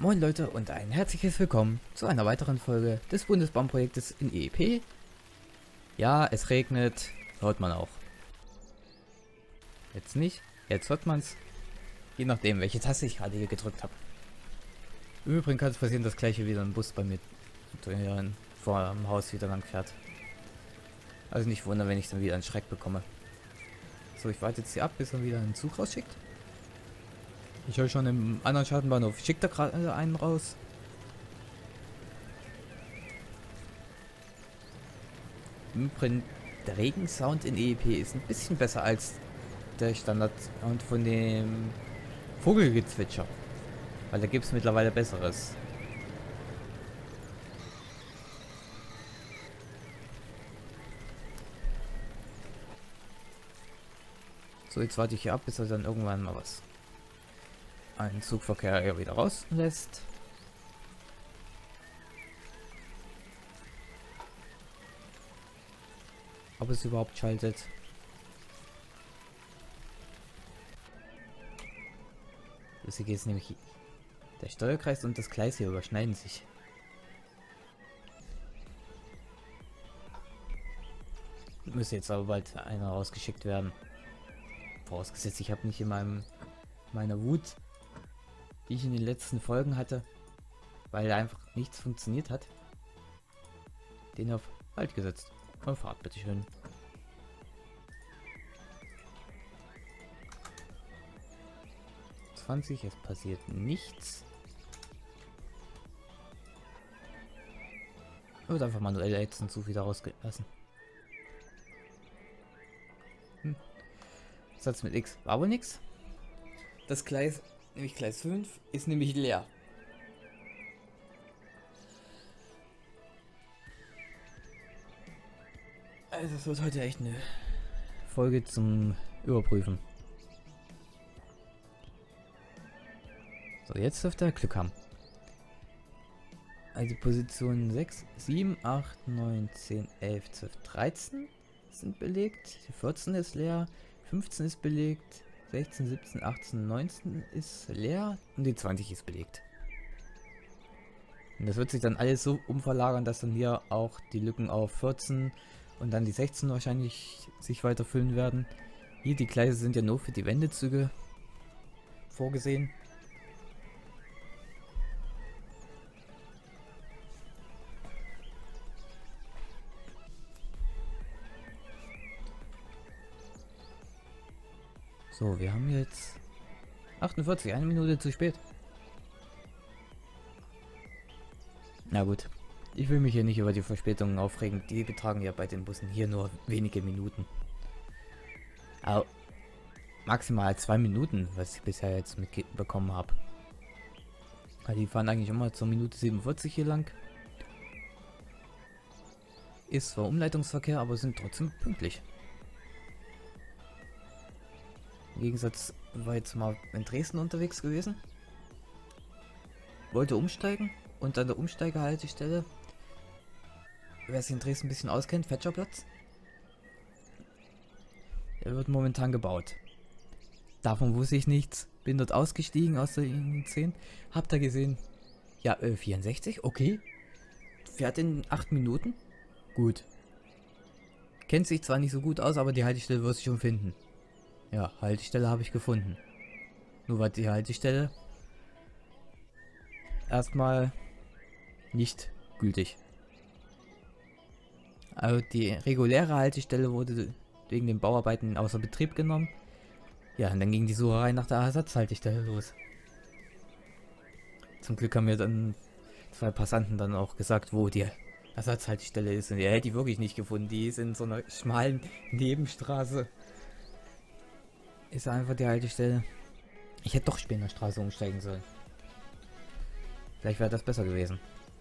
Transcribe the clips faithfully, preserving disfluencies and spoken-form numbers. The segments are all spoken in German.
Moin Leute und ein herzliches Willkommen zu einer weiteren Folge des Bundesbahnprojektes in E E P. Ja, es regnet, hört man auch. Jetzt nicht, jetzt hört man es, je nachdem welche Taste ich gerade hier gedrückt habe. Im Übrigen kann es passieren, dass gleich hier wieder ein Bus bei mir vor dem Haus wieder lang fährt. Also nicht wundern, wenn ich dann wieder einen Schreck bekomme. So, ich warte jetzt hier ab, bis er wieder einen Zug rausschickt. Ich höre schon im anderen Schattenbahnhof. Schickt er gerade einen raus? Im Übrigen, der Regensound in E E P ist ein bisschen besser als der Standardsound von dem Vogelgezwitscher. Weil da gibt es mittlerweile besseres. So, jetzt warte ich hier ab, bis er dann irgendwann mal was einen Zugverkehr hier wieder rauslässt. Ob es überhaupt schaltet. Das hier geht es nämlich. Der Steuerkreis und das Gleis hier überschneiden sich. Müsste jetzt aber bald einer rausgeschickt werden. Vorausgesetzt, ich habe nicht in meinem meiner Wut, die ich in den letzten Folgen hatte, weil einfach nichts funktioniert hat, den auf Halt gesetzt. Und fahrt bitte schön. zwanzig, es passiert nichts. Wird einfach manuell jetzt einen Zug wieder rausgelassen. Hm. Satz mit X. War wohl nix. Das Gleis, nämlich Gleis fünf, ist nämlich leer. Also es wird heute echt eine Folge zum Überprüfen. So, jetzt dürfte er Glück haben. Also Positionen sechs, sieben, acht, neun, zehn, elf, zwölf, dreizehn sind belegt. Die vierzehn ist leer, fünfzehn ist belegt, sechzehn, siebzehn, achtzehn, neunzehn ist leer und die zwanzig ist belegt. Und das wird sich dann alles so umverlagern, dass dann hier auch die Lücken auf vierzehn und dann die sechzehn wahrscheinlich sich weiter füllen werden. Hier die Gleise sind ja nur für die Wendezüge vorgesehen. So, wir haben jetzt achtundvierzig, eine Minute zu spät. Na gut, ich will mich hier nicht über die Verspätungen aufregen. Die betragen ja bei den Bussen hier nur wenige Minuten. Aber maximal zwei Minuten, was ich bisher jetzt mitbekommen habe. Weil die fahren eigentlich immer zur Minute siebenundvierzig hier lang. Ist zwar Umleitungsverkehr, aber sind trotzdem pünktlich. Im Gegensatz war jetzt mal in Dresden unterwegs gewesen. Wollte umsteigen und an der Umsteigehaltestelle, wer sich in Dresden ein bisschen auskennt, Fetscherplatz. Der wird momentan gebaut. Davon wusste ich nichts. Bin dort ausgestiegen aus der zehn. Hab da gesehen, ja, äh, vierundsechzig, okay. Fährt in acht Minuten. Gut. Kennt sich zwar nicht so gut aus, aber die Haltestelle wirst du schon finden. Ja, Haltestelle habe ich gefunden. Nur war die Haltestelle erstmal nicht gültig. Also die reguläre Haltestelle wurde wegen den Bauarbeiten außer Betrieb genommen. Ja, und dann ging die Sucherei nach der Ersatzhaltestelle los. Zum Glück haben mir dann zwei Passanten dann auch gesagt, wo die Ersatzhaltestelle ist. Und er hätte die wirklich nicht gefunden. Die ist in so einer schmalen Nebenstraße. Ist einfach die Haltestelle. Ich hätte doch später in der Straße umsteigen sollen. Vielleicht wäre das besser gewesen.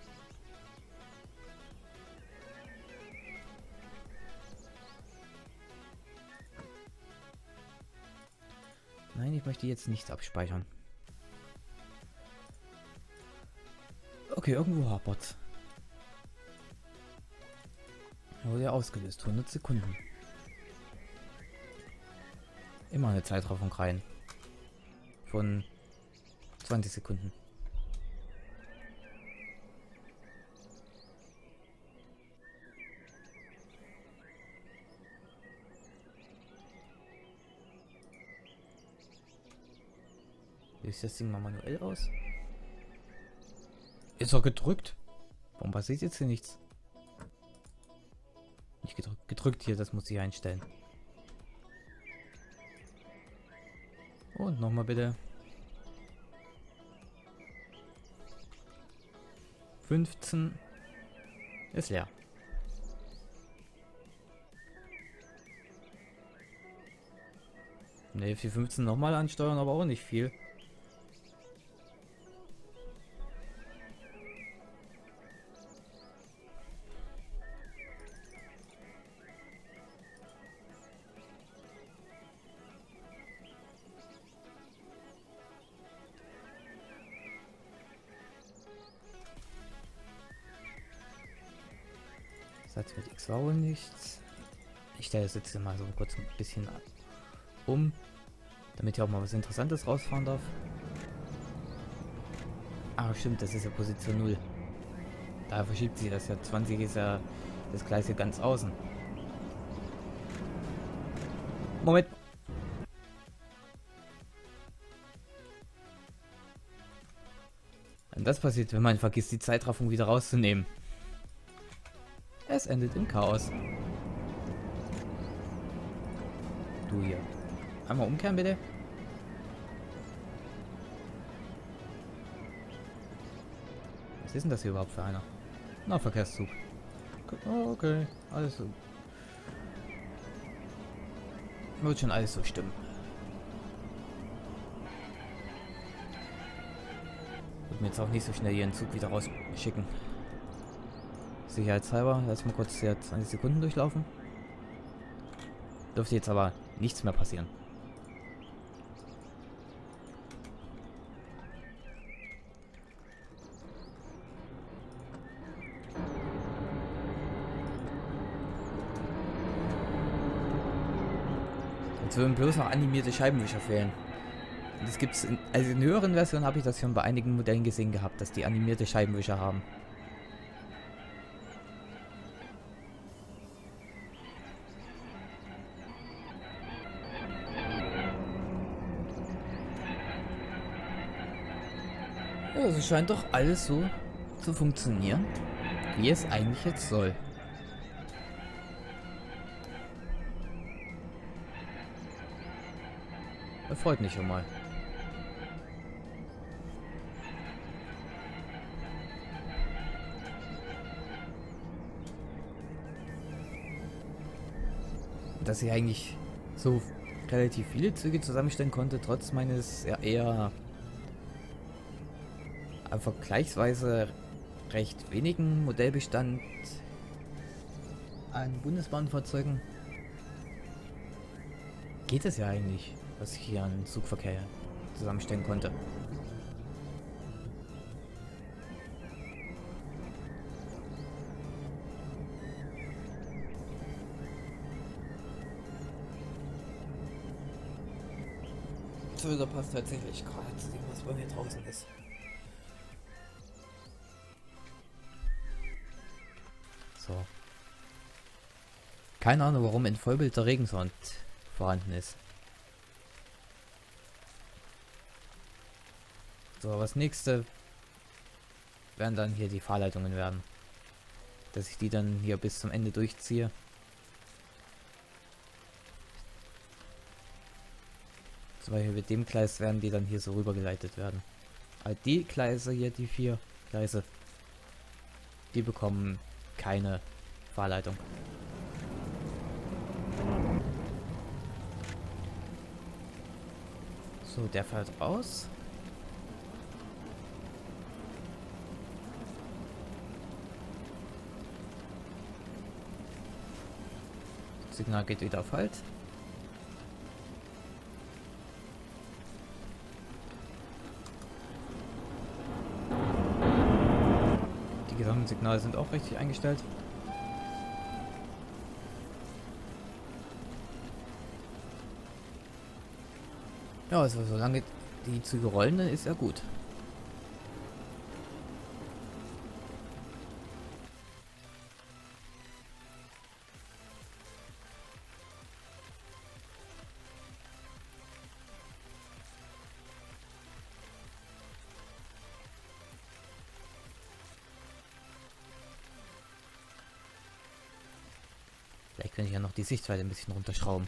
Nein, ich möchte jetzt nichts abspeichern. Okay, irgendwo hapert. Wurde ja ausgelöst. hundert Sekunden. Immer eine Zeitraffung rein. Von zwanzig Sekunden. Löst das Ding mal manuell aus? Ist doch gedrückt. Warum passiert jetzt hier nichts? Nicht gedrückt. Gedrückt hier, das muss ich einstellen. Und nochmal bitte. fünfzehn. Ist leer. Ne, für fünfzehn nochmal ansteuern, aber auch nicht viel. Satz mit X war wohl nichts. Ich stelle das jetzt mal so kurz ein bisschen um, damit ich auch mal was Interessantes rausfahren darf. Ah, stimmt, das ist ja Position null. Da verschiebt sich das ja. zwanzig ist ja das Gleis hier ganz außen. Moment. Und das passiert, wenn man vergisst, die Zeitraffung wieder rauszunehmen. Es endet im Chaos. Du hier. Einmal umkehren, bitte. Was ist denn das hier überhaupt für einer? Na, Verkehrszug. Oh, okay, alles so. Wird schon alles so stimmen. Wird mir jetzt auch nicht so schnell hier einen Zug wieder rausschicken. Sicherheitshalber, lass mal kurz hier zwanzig Sekunden durchlaufen. Dürfte jetzt aber nichts mehr passieren. Jetzt würden bloß noch animierte Scheibenwischer fehlen. Und das gibt's in, also in höheren Versionen habe ich das schon bei einigen Modellen gesehen gehabt, dass die animierte Scheibenwischer haben. Ja, also scheint doch alles so zu funktionieren, wie es eigentlich jetzt soll. Das freut mich schon mal. Dass ich eigentlich so relativ viele Züge zusammenstellen konnte, trotz meines ja, eher vergleichsweise recht wenigen Modellbestand an Bundesbahnfahrzeugen. Geht es ja eigentlich, was ich hier an Zugverkehr zusammenstellen konnte. So, da passt tatsächlich gerade zu dem, was bei mir draußen ist. So. Keine Ahnung, warum in Vollbild der Regensound vorhanden ist. So, was nächste werden dann hier die Fahrleitungen werden. Dass ich die dann hier bis zum Ende durchziehe. Zum Beispiel mit dem Gleis werden die dann hier so rübergeleitet werden. Aber die Gleise hier, die vier Gleise, die bekommen keine Fahrleitung. So, der fährt raus. Das Signal geht wieder auf Halt. Die Gesamtsignale sind auch richtig eingestellt. Ja, also solange die Züge rollen, dann ist ja gut. kann ich ja noch die Sichtweite ein bisschen runterschrauben.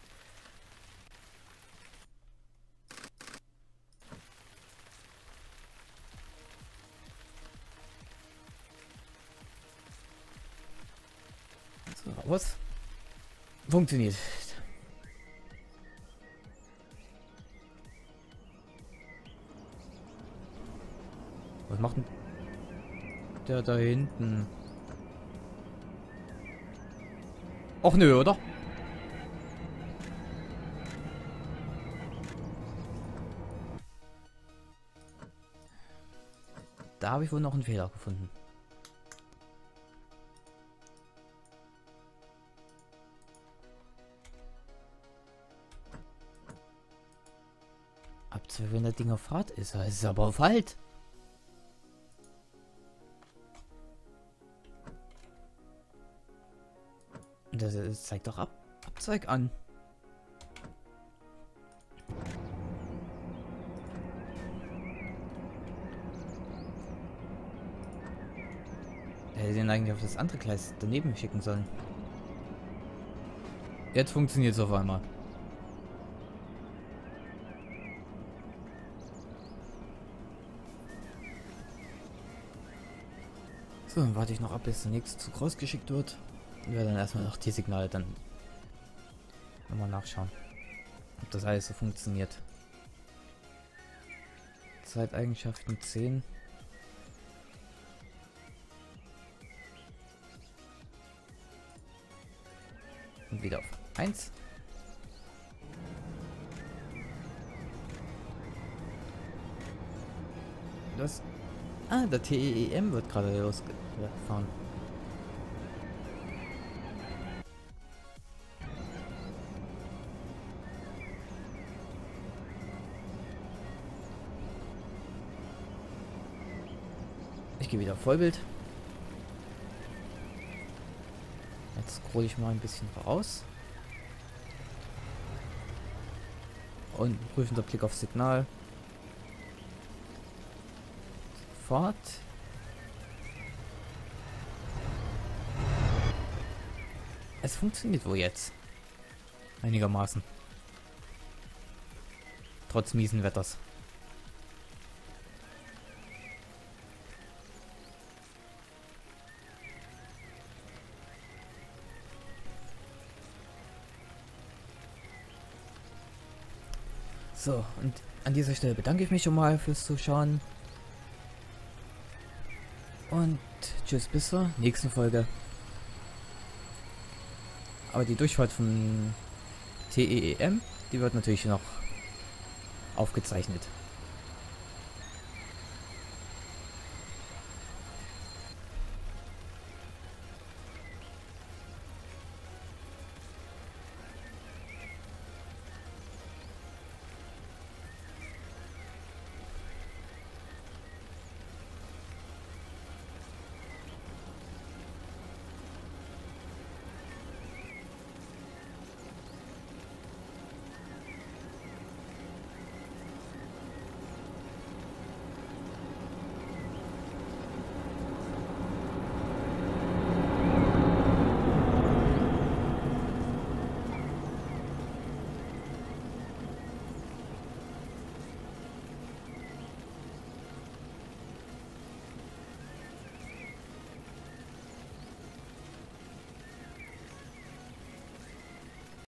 So, was? Funktioniert. Was macht denn der da hinten? Och nö, oder? Da habe ich wohl noch einen Fehler gefunden. Ab zwei, wenn das Ding auf Fahrt ist, ist es aber auf Halt. Das, das zeigt doch ab, Abzeug an. Er hätte den eigentlich auf das andere Gleis daneben schicken sollen. Jetzt funktioniert es auf einmal. So, dann warte ich noch ab, bis der nächste Zug rausgeschickt wird. Und werde dann erstmal noch die Signale dann nochmal nachschauen, ob das alles so funktioniert. Zeiteigenschaften zehn. Und wieder auf eins. Das. Ah, der T E E M wird gerade losgefahren. Ich gehe wieder auf Vollbild. Jetzt scroll ich mal ein bisschen raus. Und prüfender Blick auf Signal. Fahrt. Es funktioniert wohl jetzt. Einigermaßen. Trotz miesen Wetters. So, und an dieser Stelle bedanke ich mich schon mal fürs Zuschauen. Und tschüss, bis zur nächsten Folge. Aber die Durchfahrt von T E E M, die wird natürlich noch aufgezeichnet.